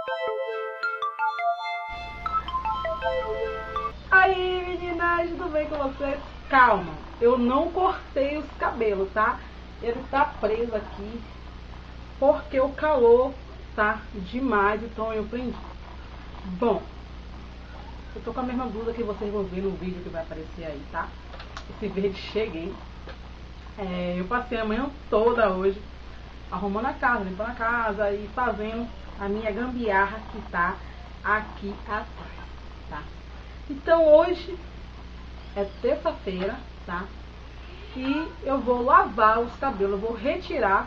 Aí, meninas, tudo bem com vocês? Calma, eu não cortei os cabelos, tá? Ele tá preso aqui porque o calor tá demais, então eu prendi. Bom, eu tô com a mesma blusa que vocês vão ver no vídeo que vai aparecer aí, tá? Esse verde cheguei. Eu passei a manhã toda hoje arrumando a casa, limpando a casa e fazendo a minha gambiarra que tá aqui atrás, tá? Então hoje é terça-feira, tá? E eu vou lavar os cabelos, eu vou retirar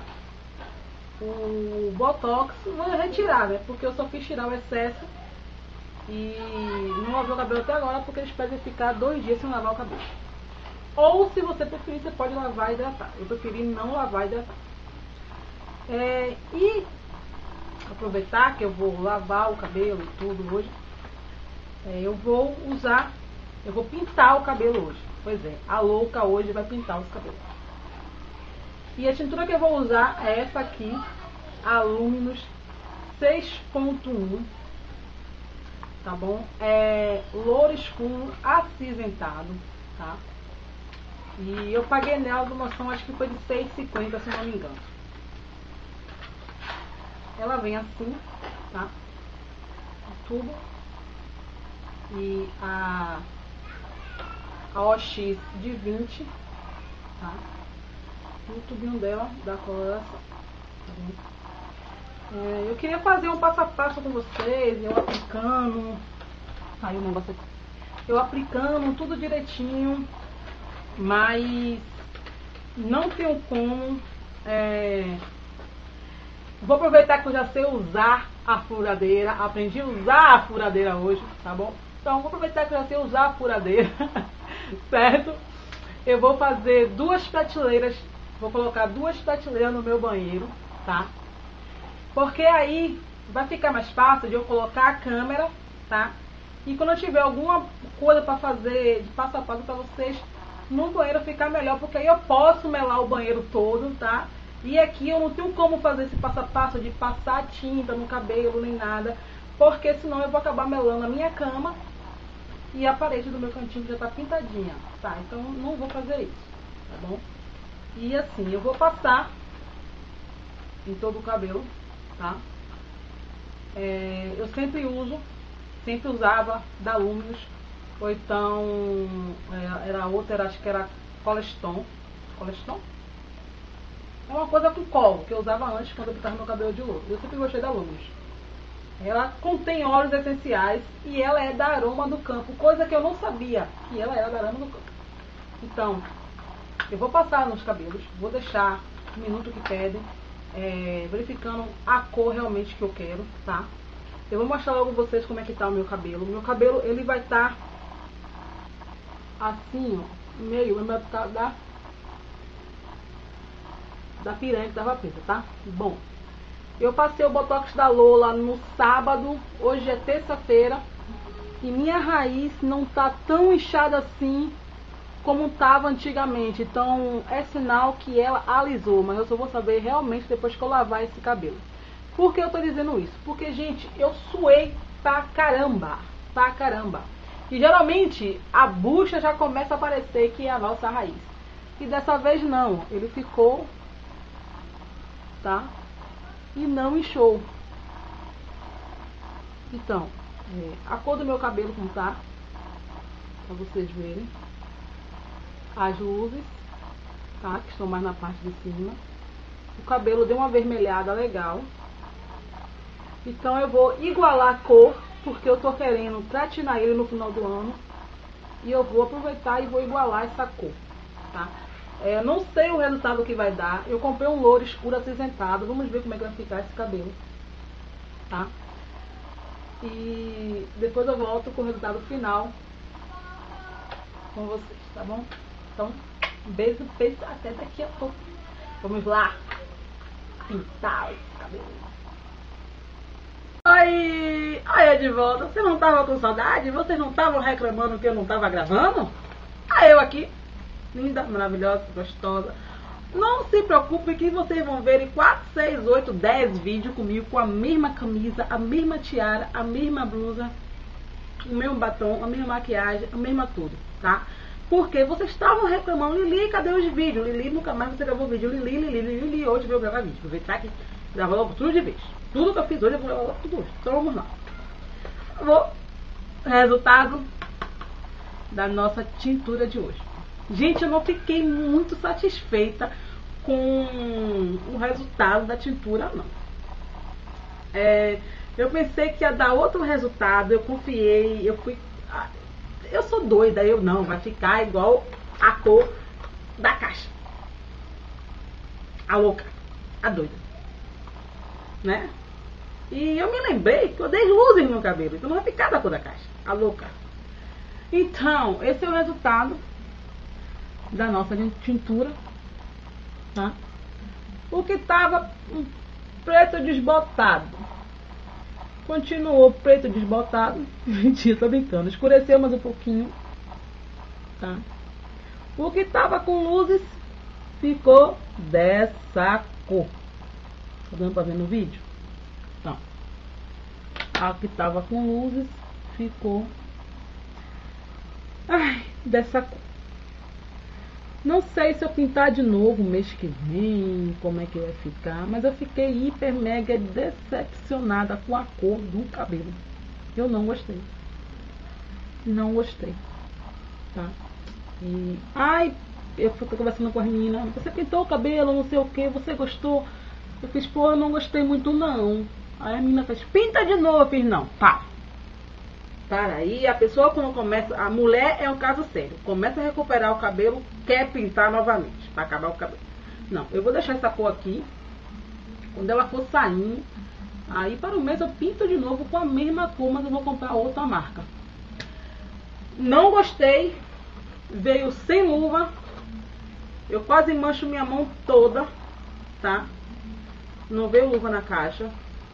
o botox, vou retirar, né? Porque eu só fiz tirar o excesso e não lavei o cabelo até agora porque eles pedem ficar 2 dias sem lavar o cabelo. Ou se você preferir, você pode lavar e hidratar. Eu preferi não lavar e hidratar. E aproveitar que eu vou lavar o cabelo e tudo hoje, eu vou pintar o cabelo hoje. Pois é, a louca hoje vai pintar os cabelos. E a tintura que eu vou usar é essa aqui, a Luminous 6.1, tá bom? É louro escuro acinzentado, tá? E eu paguei nela de noção, acho que foi de R$6,50, se não me engano. Ela vem assim, tá? O tubo. E a OX de 20, tá? E o tubinho dela, da coloração, tá bom? Eu queria fazer um passo a passo com vocês, eu aplicando. Aí o negócio aqui. Eu aplicando tudo direitinho, mas não tenho como. Vou aproveitar que eu já sei usar a furadeira, aprendi a usar a furadeira hoje, tá bom? Então vou aproveitar que eu já sei usar a furadeira, certo? Eu vou fazer 2 prateleiras, vou colocar 2 prateleiras no meu banheiro, tá? Porque aí vai ficar mais fácil de eu colocar a câmera, tá? E quando eu tiver alguma coisa para fazer de passo a passo para vocês, no banheiro ficar melhor, porque aí eu posso melar o banheiro todo, tá? E aqui eu não tenho como fazer esse passo a passo de passar tinta no cabelo nem nada, porque senão eu vou acabar melando a minha cama e a parede do meu cantinho que já tá pintadinha, tá? Então não vou fazer isso, tá bom? E assim, eu vou passar em todo o cabelo, tá? Eu sempre usava da Luminous, ou então era outra, acho que era Coleston. Coleston? É uma coisa com cola, que eu usava antes quando eu pintava meu cabelo de louro. Eu sempre gostei da Luminous. Ela contém óleos essenciais e ela é da Aroma do Campo, coisa que eu não sabia que ela era da Aroma do Campo. Então, eu vou passar nos cabelos, vou deixar o minuto que pedem, verificando a cor realmente que eu quero, tá? Eu vou mostrar logo pra vocês como é que tá o meu cabelo. O meu cabelo, ele vai estar assim, ó, meio da piranha que tava preta, tá? Bom, eu passei o botox da Lola no sábado, hoje é terça-feira, e minha raiz não tá tão inchada assim como tava antigamente, então é sinal que ela alisou, mas eu só vou saber realmente depois que eu lavar esse cabelo. Por que eu tô dizendo isso? Porque, gente, eu suei pra caramba, e geralmente a bucha já começa a aparecer, que é a nossa raiz, e dessa vez não, ele ficou, tá? E não inchou. Então, a cor do meu cabelo como tá, pra vocês verem. As luzes, tá? Que estão mais na parte de cima. O cabelo deu uma avermelhada legal. Então eu vou igualar a cor, porque eu tô querendo platinar ele no final do ano. E eu vou aproveitar e vou igualar essa cor, tá? Eu não sei o resultado que vai dar. Eu comprei um louro escuro acinzentado. Vamos ver como é que vai ficar esse cabelo, tá? E depois eu volto com o resultado final com vocês, tá bom? Então, um beijo, até daqui a pouco. Vamos lá pintar esse cabelo. Oi! Aí, de volta. Você não tava com saudade? Vocês não estavam reclamando que eu não tava gravando? Aí eu aqui, linda, maravilhosa, gostosa, Não se preocupe que vocês vão ver 4, 6, 8, 10 vídeos comigo com a mesma camisa, a mesma tiara, a mesma blusa, o mesmo batom, a mesma maquiagem, a mesma tudo, tá? Porque vocês estavam reclamando, Lili, cadê os vídeos? Lili, nunca mais você gravou vídeo. Lili, hoje veio gravar vídeo. Aproveitar que gravou tudo de vez. Tudo que eu fiz hoje, eu vou gravar tudo hoje. Então vamos lá. Resultado da nossa tintura de hoje. Gente, eu não fiquei muito satisfeita com o resultado da tintura, não. Eu pensei que ia dar outro resultado, eu confiei, eu sou doida, vai ficar igual a cor da caixa. A louca, a doida, né? E eu me lembrei que eu dei luzes no cabelo, então não vai ficar da cor da caixa, a louca. Então, esse é o resultado da nossa tintura, tá? O que tava preto desbotado continuou preto desbotado. Mentira, tô brincando. Escureceu mais um pouquinho, tá? O que tava com luzes ficou dessa cor. Tá dando pra ver no vídeo? Então, a que tava com luzes ficou dessa cor. Não sei se eu pintar de novo mês que vem, como é que vai ficar, mas eu fiquei hiper mega decepcionada com a cor do cabelo. Eu não gostei. Não gostei, tá? E, eu fui conversando com as meninas, você pintou o cabelo, não sei o que, você gostou? Eu fiz, pô, eu não gostei muito não. Aí a menina fez, pinta de novo. Eu fiz, não, para aí, a pessoa quando começa, a mulher é um caso sério, começa a recuperar o cabelo, quer pintar novamente, para acabar o cabelo. Não, eu vou deixar essa cor aqui, quando ela for saindo, aí para o mês eu pinto de novo com a mesma cor, mas eu vou comprar outra marca. Não gostei, veio sem luva, eu quase mancho minha mão toda, tá? Não veio luva na caixa.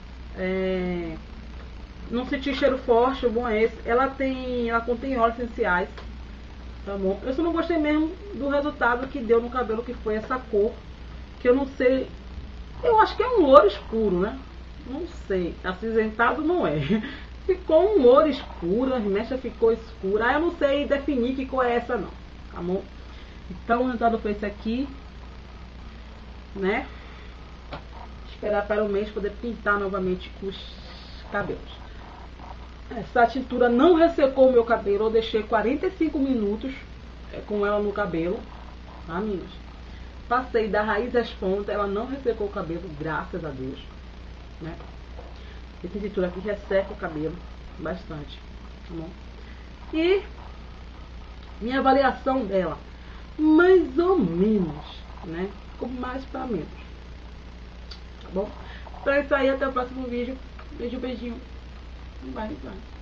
Não senti cheiro forte, o bom é esse. Ela contém óleos essenciais, tá bom? Eu só não gostei mesmo do resultado que deu no cabelo, que foi essa cor, que eu não sei, eu acho que é um louro escuro, né? Não sei, acinzentado não é. Ficou um louro escuro, a mecha ficou escura. Eu não sei definir que cor é essa não, tá bom? Então o resultado foi esse aqui, né? Esperar para o mês poder pintar novamente os cabelos. Essa tintura não ressecou o meu cabelo, eu deixei 45 minutos com ela no cabelo, tá, meninas? Passei da raiz às pontas, ela não ressecou o cabelo, graças a Deus, né? Essa tintura aqui resseca o cabelo bastante, tá bom? E minha avaliação dela, mais ou menos, né? Ficou mais para menos, tá bom? Então é isso aí, até o próximo vídeo. Beijo, beijinho. Bye, bye.